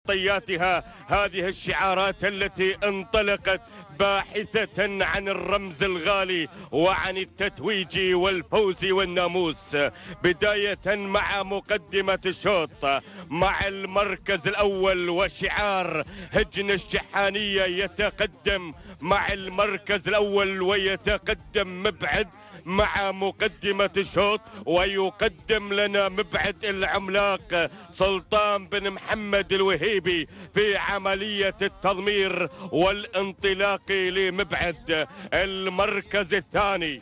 طياتها هذه الشعارات التي انطلقت باحثة عن الرمز الغالي وعن التتويج والفوز والناموس. بداية مع مقدمة الشوط مع المركز الأول وشعار هجن الشحانية يتقدم مع المركز الأول ويتقدم مبعد مع مقدمة الشوط، ويقدم لنا مبعد العملاق سلطان بن محمد الوهيبي في عملية التضمير والانطلاق لمبعد. المركز الثاني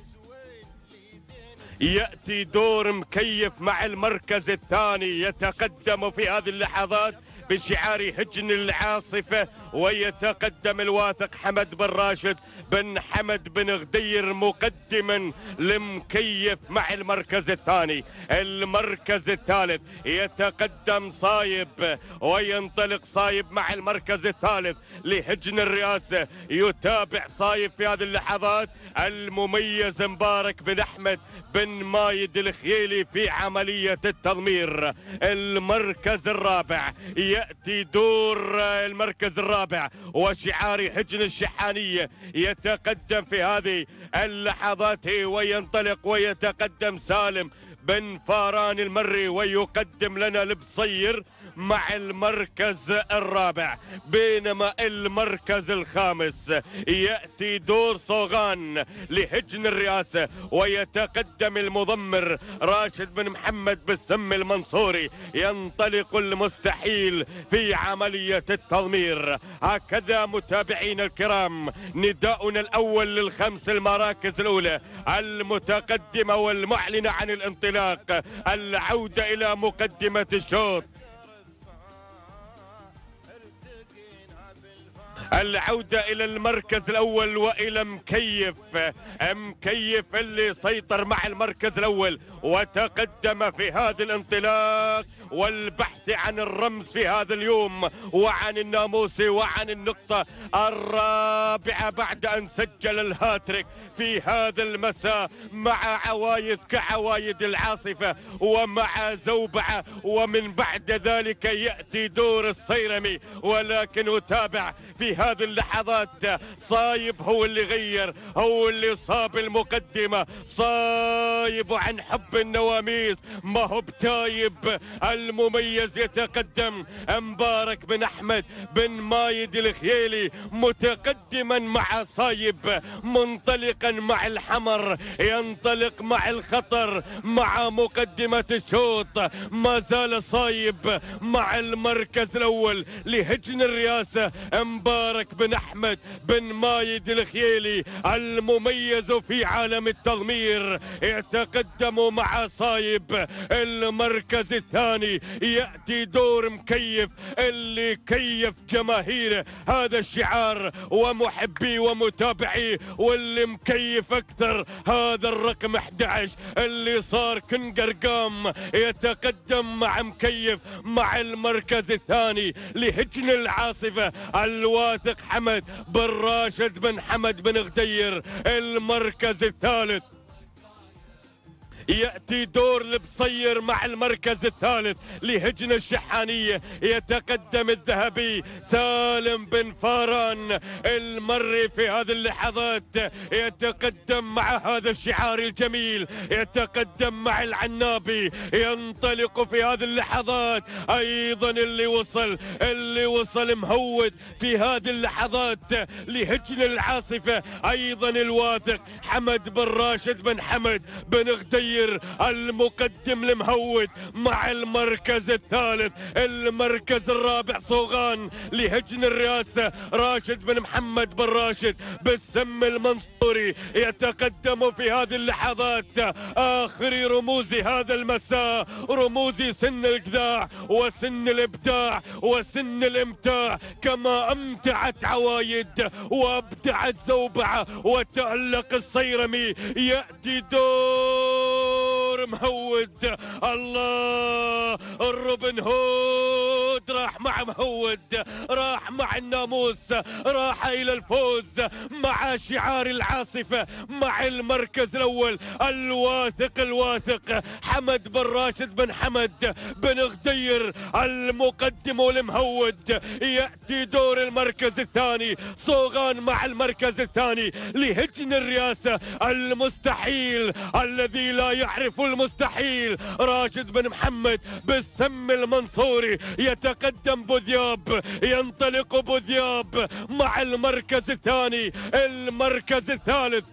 يأتي دور مكيف مع المركز الثاني يتقدم في هذه اللحظات بشعار هجن العاصفة، ويتقدم الواثق حمد بن راشد بن حمد بن غدير مقدما لمكيف مع المركز الثاني. المركز الثالث يتقدم صايب وينطلق صايب مع المركز الثالث لهجن الرئاسة. يتابع صايب في هذه اللحظات المميز مبارك بن أحمد بن مايد الخيلي في عملية التضمير. المركز الرابع يأتي دور المركز الرابع وشعار هجن الشحانية يتقدم في هذه اللحظات وينطلق ويتقدم سالم بن فاران المري ويقدم لنا البصير مع المركز الرابع. بينما المركز الخامس يأتي دور صوغان لهجن الرئاسة ويتقدم المضمر راشد بن محمد بالسم المنصوري. ينطلق المستحيل في عملية التضمير. هكذا متابعينا الكرام نداؤنا الأول للخمس المراكز الأولى المتقدمة والمعلنة عن الانطلاق. العودة إلى مقدمة الشوط، العودة إلى المركز الأول وإلى مكيف اللي سيطر مع المركز الأول وتقدم في هذا الانطلاق والبحث عن الرمز في هذا اليوم وعن الناموس وعن النقطة الرابعة بعد أن سجل الهاتريك في هذا المساء مع عوايد كعوايد العاصفة ومع زوبعة. ومن بعد ذلك يأتي دور الصيرمي، ولكن أتابع في هذه اللحظات صايب هو اللي غير، هو اللي صاب المقدمة. صايب عن حب النواميس ما هو بتايب. المميز يتقدم مبارك بن أحمد بن مايد الخيلي متقدما مع صايب، منطلقا مع الحمر، ينطلق مع الخطر مع مقدمة الشوط. ما زال صايب مع المركز الأول لهجن الرئاسة مبارك بن أحمد بن مايد الخيلي المميز في عالم التضمير يتقدم مع صايب. المركز الثاني يأتي دور مكيف اللي كيف جماهيره هذا الشعار ومحبي ومتابعي، واللي مكيف أكثر هذا الرقم 11 اللي صار كنقرقام يتقدم مع مكيف مع المركز الثاني لهجن العاصفة الواثق حمد بن راشد بن حمد بن غدير. المركز الثالث يأتي دور البصير مع المركز الثالث لهجن الشحانية يتقدم الذهبي سالم بن فاران المري في هذه اللحظات يتقدم مع هذا الشعار الجميل، يتقدم مع العنابي. ينطلق في هذه اللحظات أيضا اللي وصل مهود في هذه اللحظات لهجن العاصفة أيضا الواثق حمد بن راشد بن حمد بن غدير المقدم المهود مع المركز الثالث. المركز الرابع صوغان لهجن الرئاسة راشد بن محمد بن راشد بالسم المنصوري يتقدم في هذه اللحظات. آخر رموز هذا المساء رموز سن الإجداع وسن الإبداع وسن الإمتاع، كما أمتعت عوايد وأبدعت زوبعة وتألق الصيرمي. يأتي دور مهود الله الروبن هود مهود راح مع مهود، راح مع الناموس، راح إلى الفوز مع شعار العاصفة، مع المركز الأول الواثق حمد بن راشد بن حمد بن غدير المقدم والمهود. يأتي دور المركز الثاني صوغان مع المركز الثاني لهجن الرئاسة المستحيل الذي لا يعرف المستحيل. راشد بن محمد بالسم المنصوري يتقدم بوذياب، ينطلق بوذياب مع المركز الثاني. المركز الثالث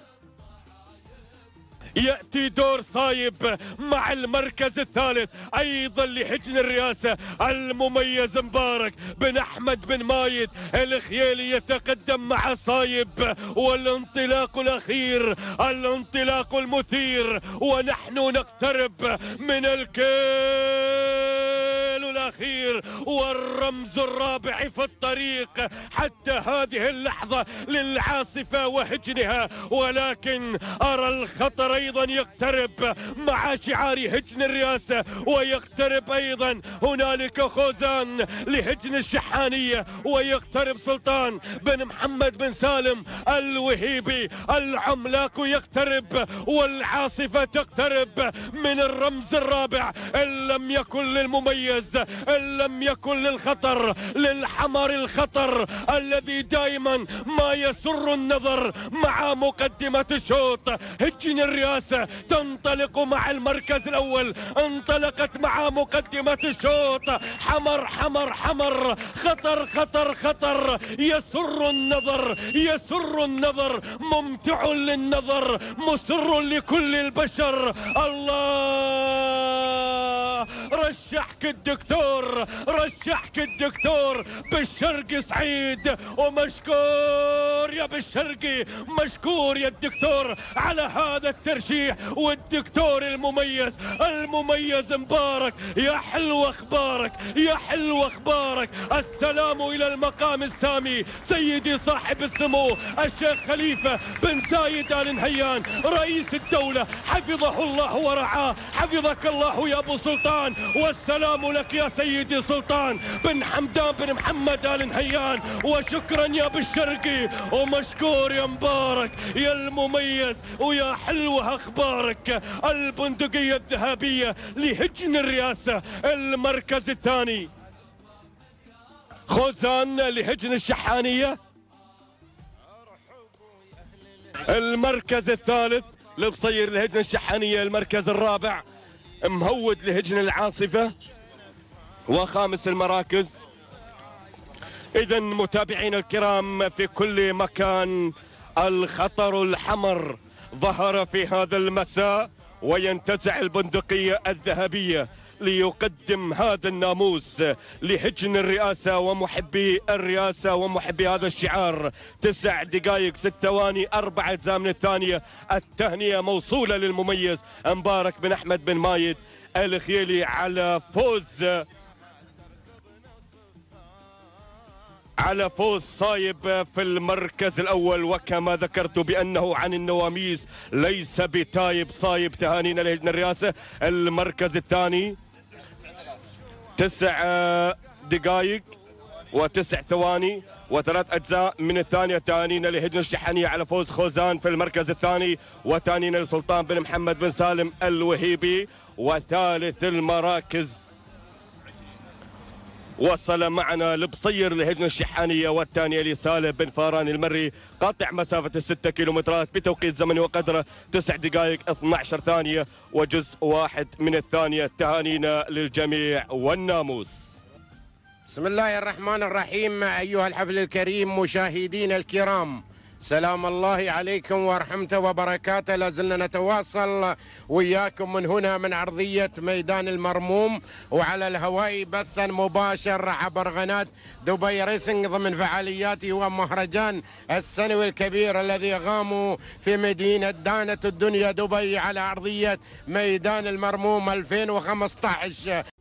يأتي دور صايب مع المركز الثالث أيضا لحجن الرئاسة المميز مبارك بن أحمد بن مايد الخيالي يتقدم مع صايب. والانطلاق الأخير الانطلاق المثير، ونحن نقترب من الكيل الأخير والرمز الرابع في الطريق حتى هذه اللحظة للعاصفة وهجنها. ولكن أرى الخطر أيضا يقترب مع شعار هجن الرئاسة، ويقترب أيضا هنالك خوزان لهجن الشحانية، ويقترب سلطان بن محمد بن سالم الوهيبي. العملاق يقترب والعاصفة تقترب من الرمز الرابع. إن لم يكن للمميز، إن لم يكن للخطر، للحمر الخطر الذي دائما ما يسر النظر مع مقدمة الشوط. هجن الرئاسة تنطلق مع المركز الأول، انطلقت مع مقدمة الشوط. حمر حمر حمر، خطر خطر خطر، يسر النظر يسر النظر، ممتع للنظر، مسر لكل البشر. الله رشحك الدكتور، رشحك الدكتور بالشرقي سعيد، ومشكور يا بالشرقي، مشكور يا الدكتور على هذا الترشيح. والدكتور المميز مبارك، يا حلو اخبارك، يا حلو اخبارك. السلام الى المقام السامي سيدي صاحب السمو الشيخ خليفة بن زايد آل نهيان رئيس الدولة، حفظه الله ورعاه. حفظك الله يا ابو سلطان، والسلام لك يا سيدي سلطان بن حمدان بن محمد آل نهيان. وشكرا يا بالشرقي، ومشكور يا مبارك يا المميز، ويا حلوة اخبارك. البندقية الذهبية لهجن الرئاسة. المركز الثاني خوزان لهجن الشحانية. المركز الثالث لبصير لهجن الشحانية. المركز الرابع مهود لهجن العاصفة. وخامس المراكز. إذا متابعينا الكرام في كل مكان، الخطر الحمر ظهر في هذا المساء، وينتزع البندقية الذهبية ليقدم هذا الناموس لهجن الرئاسة ومحبي الرئاسة ومحبي هذا الشعار. 9 دقائق 6 ثواني 4 أجزاء من الثانية. التهنئة موصولة للمميز مبارك بن أحمد بن مايد الخيالي على فوز صايب في المركز الأول. وكما ذكرت بأنه عن النواميس ليس بتايب صايب. تهانينا لهجن الرئاسة. المركز الثاني 9 دقائق و9 ثواني و3 أجزاء من الثانية. تهانينا لهجن الشحانية على فوز خوزان في المركز الثاني، وتهانينا لسلطان بن محمد بن سالم الوهيبي. وثالث المراكز وصل معنا لبصير لهجن الشحانية، والثانية لصالح بن فاران المري، قاطع مسافة 6 كيلومترات بتوقيت زمني وقدره 9 دقائق 12 ثانية وجزء واحد من الثانية. تهانينا للجميع والناموس. بسم الله الرحمن الرحيم. أيها الحفل الكريم، مشاهدين الكرام، سلام الله عليكم ورحمته وبركاته. لازلنا نتواصل وياكم من هنا من أرضية ميدان المرموم، وعلى الهواء بثا مباشر عبر قناة دبي ريسنج ضمن فعالياته ومهرجان السنوي الكبير الذي قاموا في مدينة دانة الدنيا دبي على أرضية ميدان المرموم 2015.